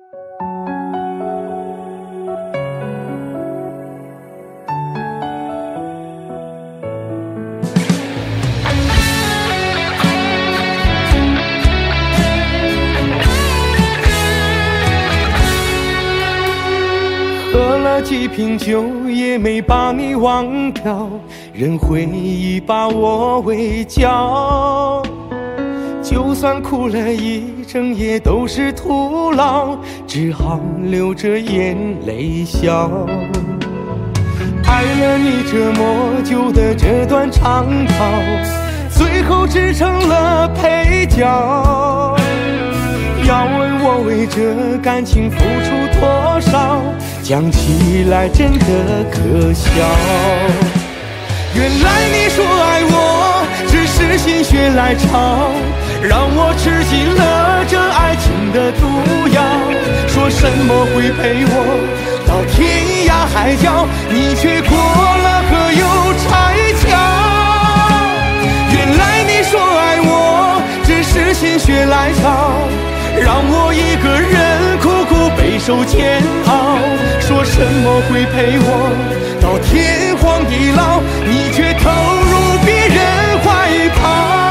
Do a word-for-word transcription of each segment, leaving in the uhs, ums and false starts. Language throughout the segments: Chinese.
喝了几瓶酒，也没把你忘掉，任回忆把我围剿。就算哭了一整夜都是徒劳，只好流着眼泪笑。爱了你这么久的这段长跑，最后只成了配角。要问我为这感情付出多少，讲起来真的可笑。原来你说爱我只是心血来潮，让我吃尽了这爱情的毒药。说什么会陪我到天涯海角，你却过了河有拆桥。原来你说爱我只是心血来潮，让我一个人苦苦备受煎熬。说什么会陪我到天荒地老，你却投入别人怀抱。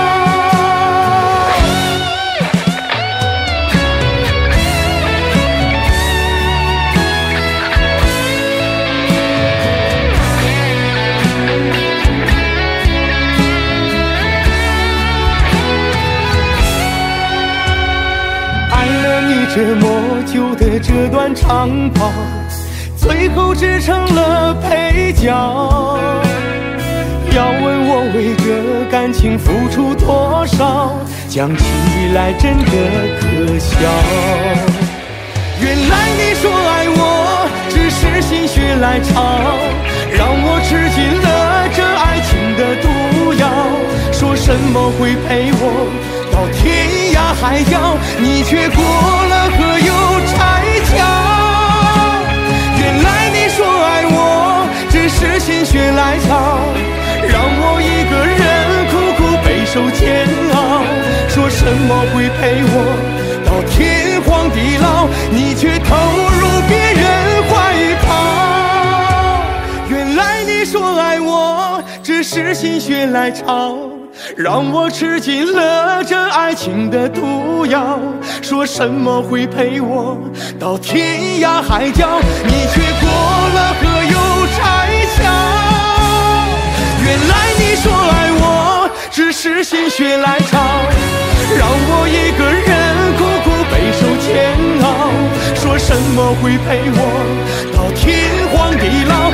这么久的这段长跑，最后只成了配角。要问我为这感情付出多少，讲起来真的可笑。原来你说爱我只是心血来潮，让我吃尽了这爱情的毒药。说什么会陪我到天涯海角，你却过了河有拆桥。原来你说爱我只是心血来潮，让我一个人苦苦备受煎熬。说什么会陪我到天荒地老，你却投入别人怀抱。原来你说爱我只是心血来潮，让我吃尽了这爱情的毒药。说什么会陪我到天涯海角，你却过了河有拆桥。原来你说爱我只是心血来潮，让我一个人苦苦备受煎熬。说什么会陪我到天荒地老，